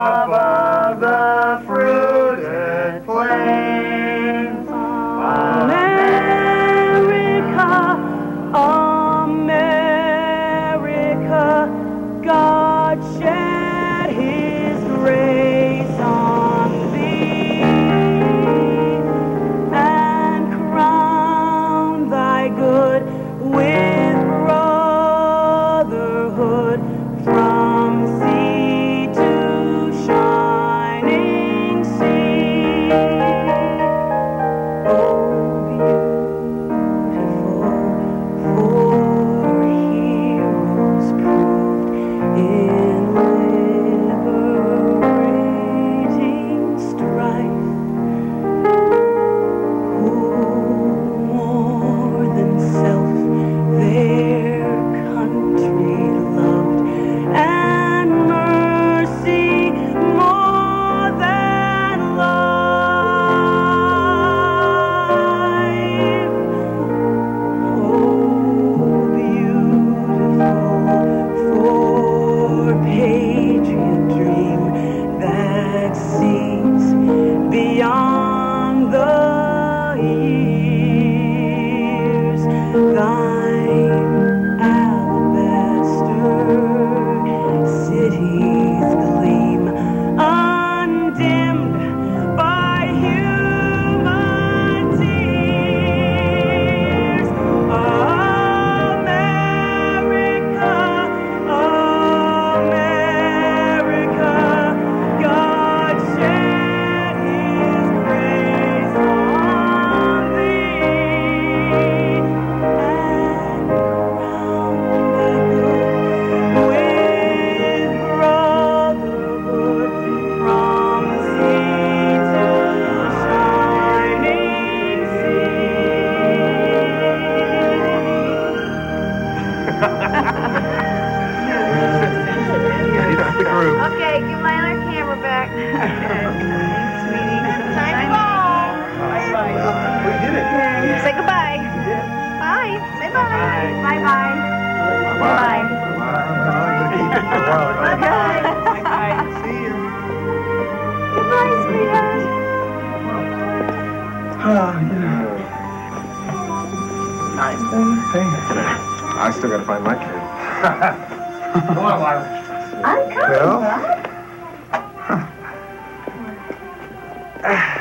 Above the fruited plains, America, America, God shed His grace on thee and crown thy good with brotherhood from sea to shining sea. Oh, beautiful for heroes proved in liberating strife, who more than self their country loved, and mercy more than life. Oh, beautiful for patriot dream that sees beyond the years. Thine alabaster cities gleam undimmed by human tears. America, America, God shed His grace on thee and crown thy good with brotherhood from sea to shining It's the group. Okay, give my other camera back. Sweetie. Time to go. We did it. Say goodbye. Bye. Say bye. Bye-bye. Bye. Bye-bye. See you. Goodbye, sweetheart. Nice. I still gotta find my kid. Come on, Lyra. I'm coming, Well? Bud.